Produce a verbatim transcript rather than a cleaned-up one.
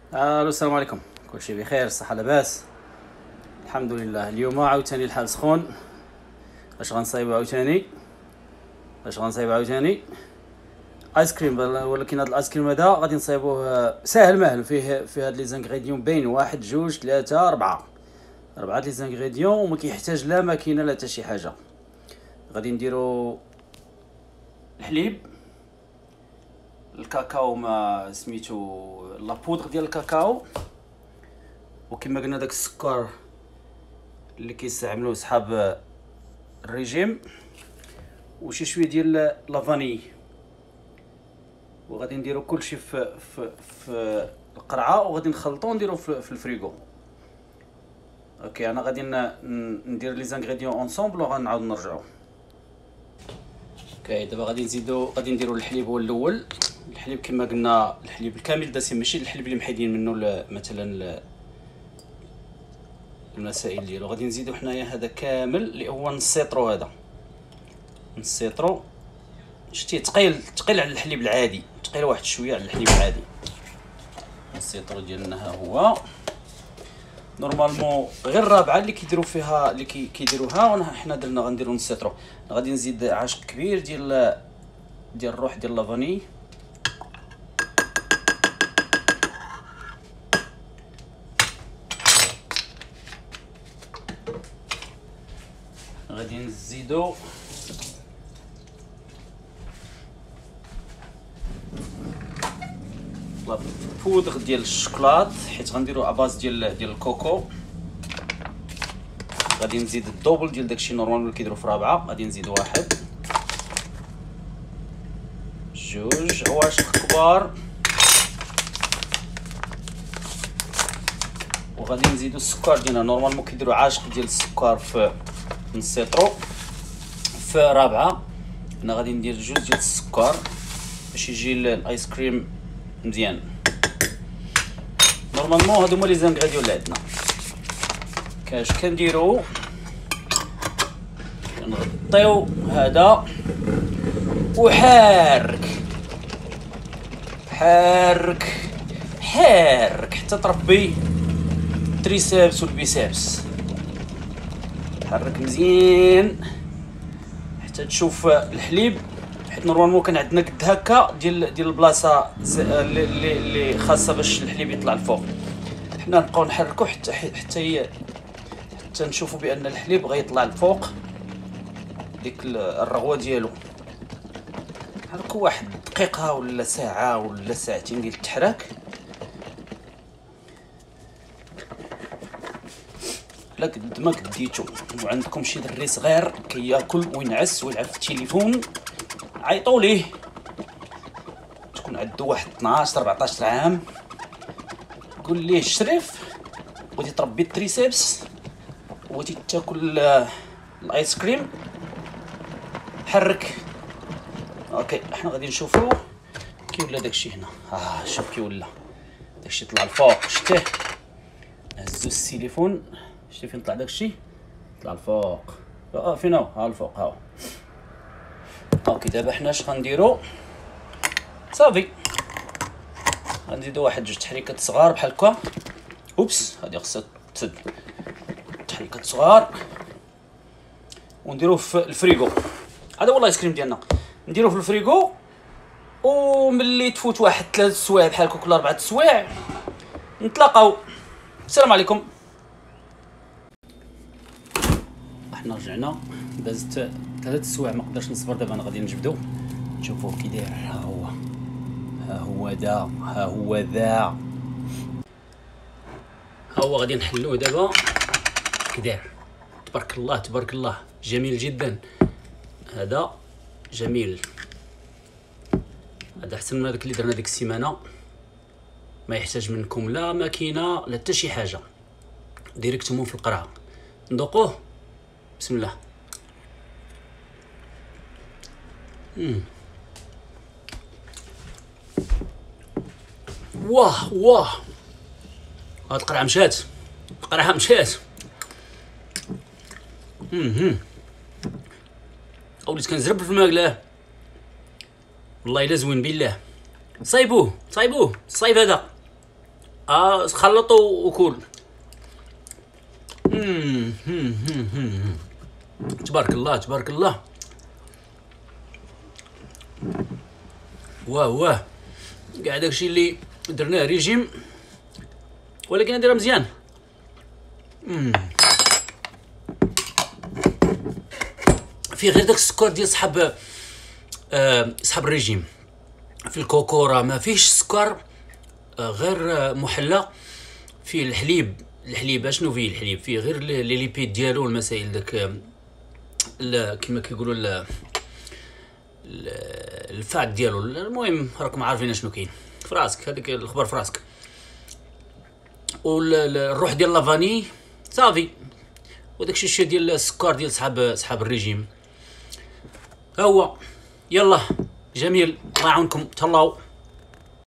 الو السلام عليكم. كلشي بخير، الصحه لاباس الحمد لله. اليوم عاوتاني الحال سخون. اش غنصايبو عاوتاني اش غنصايبو عاوتاني ايس كريم، ولكن هذا الايس كريم هذا غادي نصايبوه ساهل ماهل. فيه فيه هاد لي زانغريديون باين، واحد جوج ثلاثة أربعة أربعة لي زانغريديون، وما كيحتاج لا ماكينه لا حتى شي حاجه. غادي نديرو الحليب، الكاكاو ما سميتو لا بودغ ديال الكاكاو، وكما قلنا داك السكر اللي كيستعملوه صحاب الريجيم، وشي شويه ديال لا فاني. وغادي نديرو كلشي في في في القرعه، وغادي نخلطو نديرو في, في الفريغو. اوكي، انا غادي ندير لي زانغريديون اونصومبل وغنعاود نرجعو. اوكي، دابا غادي نزيدو غادي نديرو الحليب هو الاول. الحليب كما قلنا الحليب الكامل الدسم، ماشي الحليب اللي محيدين منه مثلا المسائل ديالو. غادي نزيدو حنايا هذا كامل اللي هو نص سيطرو. هذا نص سيطرو، شتي ثقيل ثقيل على الحليب العادي، ثقيل واحد شويه على الحليب العادي. نص سيطرو ديالنا ها هو. نورمالمون غير الرابعه اللي كيديروا فيها اللي كيديروها، وحنا حنا درنا غنديرو نص سيطرو. غادي نزيد عاشق كبير ديال ديال الروح ديال لافاني. غادي نزيدو بودغ ديال الشوكولات، حيت غنديرو اباز ديال ديال الكوكو. غادي نزيد الدوبل ديال داكشي نورمال اللي كيديروا في رابعه. غادي نزيد واحد جوج عواشق كبار، وغادي نزيدو السكر ديالنا. نورمالمون كيديروا عاشق ديال السكر في نص سيطرو. في رابعه انا غادي ندير جوج ديال السكر باش يجي الايس كريم مزيان. نورمالمون هادو هما لي زانغريديون اللي عندنا. كاش كنديرو كنغطيو هذا وحارك حارك حارك حتى تربي التريسابس والبيسابس. حرك مزيان حتى تشوف الحليب، حيت نورمالمون كان عندنا قد هكا ديال ديال البلاصه اللي اللي خاصه باش الحليب يطلع الفوق. حنا نبقاو نحركو حتى حتى حتى نشوفوا بان الحليب غيطلع الفوق ديك الرغوه ديالو. نحركو واحد دقيقه ولا ساعه ولا ساعتين ديال التحراك. لا قد ما قديتو وعندكم شي دري صغير كياكل وينعس ويلعب في التليفون، عيطوا ليه. تكون عنده واحد اثناش أربعطاش عام، قول ليه الشريف ودي تربي التريسيبس ودي تاكل الايس كريم، حرك. اوكي، احنا غادي نشوفوا كي ولا داكشي هنا. اه شوف كي ولا داكشي طلع الفوق. شتيه هزو السيليفون، شتي فين طلع داكشي؟ طلع الفوق. اه فين هو؟ ها الفوق ها هو. اوكي، دابا حنا اش غنديرو؟ صافي غنزيدو واحد جوج تحريكات صغار بحال هكا. اوبس، هادي خصها تسد. تحريكات صغار ونديروه في الفريغو. هذا هو الايس كريم ديالنا. نديروه في الفريغو، وملي تفوت واحد ثلاث سوايع بحال هكا ولا اربعه سوايع نتلاقاو. السلام عليكم. احنا رجعنا، دازت ثلاث سوايع ما قدرش نصبر. دابا انا غادي نجبدو نشوفوه كي داير. ها هو ها هو ذا ها هو ذا ها هو. غادي نحلوه دابا كي داير. تبارك الله تبارك الله، جميل جدا. هذا جميل، هذا احسن من هذاك اللي درنا ديك السيمانه. ما يحتاج منكم لا ماكينه لا حتى شي حاجه، ديريكتومون في القرعه. نذوقوه. بسم الله. امم واه واه، هاد القرعه مشات، القرعه مشات. امم وليت كنزرب في الماكله. والله الا زوين بالله. صايبوه صايبوه الصايب هذا. اه خلطوا وكول. مم. مم. مم. تبارك الله تبارك الله. واه واه كاع داكشي اللي درناه ريجيم، ولكن نديرها مزيان. مم. فيه غير داك السكر ديال صحاب آه صحاب الريجيم. في الكوكورا ما فيهش سكر، آه غير آه محلى. فيه الحليب، الحليب اشنو فيه الحليب؟ فيه غير لي ليبيد ديالو والمسائل داك آه كما كيقولوا ال- ال- الفات ديالو. المهم راكم عارفين اشنو كاين في راسك، هذيك الخبر في راسك. والروح ديال لافاني صافي، وداكشي الشيء ديال السكر ديال صحاب صحاب الريجيم. ها هو يلا جميل، الله يعاونكم، تهلاو.